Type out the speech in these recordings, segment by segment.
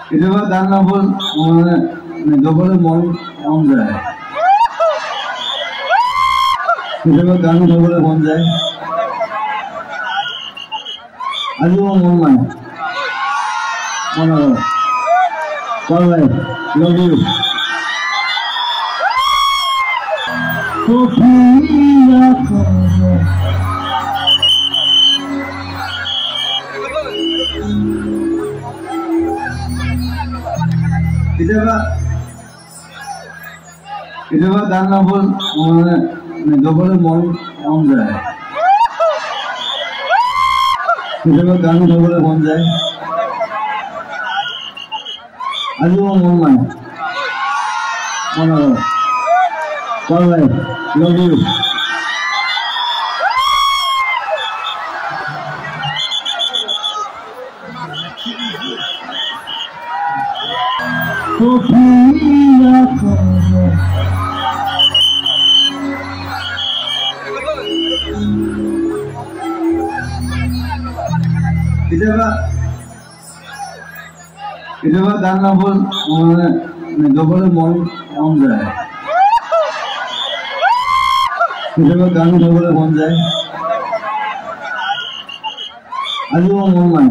কেতিয়াবা গান নবল গাবলৈ মন যায়, কেতিয়াবা গান গাবলৈ মন যায়। আজি মোৰ মন নাই, love you. কেতিয়াবা গান নবল গাবলৈ মন যায়, কেতিয়াবা গান গাবলৈ মন যায়। আজি মোৰ মন নাই, love you. কেতিয়াবা গান নবল গাবলৈ মন যায়, কেতিয়াবা গান গাবলৈ মন যায়। আজি মোৰ মন নাই,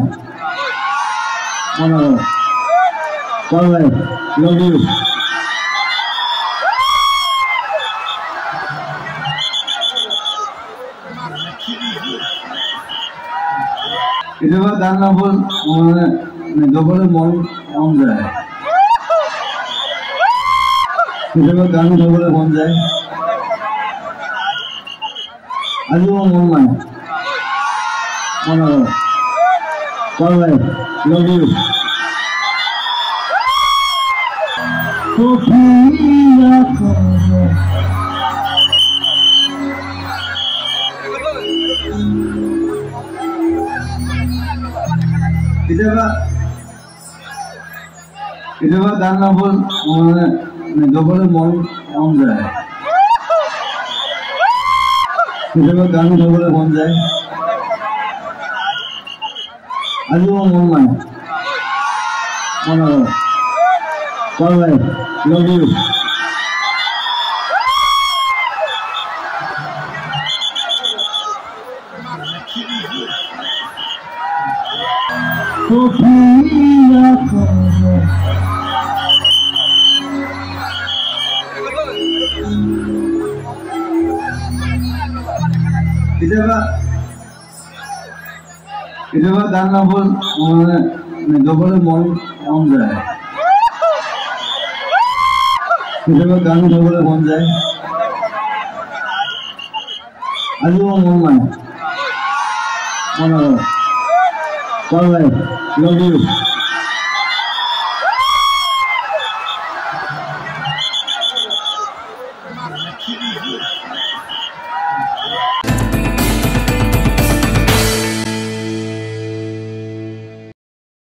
love you. কেতিয়াবা গান নবল গাবলৈ মন যায়, কেতিয়াবা গান গাবলৈ মন যায়। আজি মোৰ মন নাই, love you. কেতিয়াবা গান নবল গাবলৈ মন যায়, কেতিয়াবা গান গাবলৈ মন যায়। আজি মোৰ মন নাই, love you. কেতিয়াবা গান নবল গাবলৈ মন যায়, কেতিয়াবা গান গাবলৈ মন যায়। আজি মোৰ মন নাই, love you.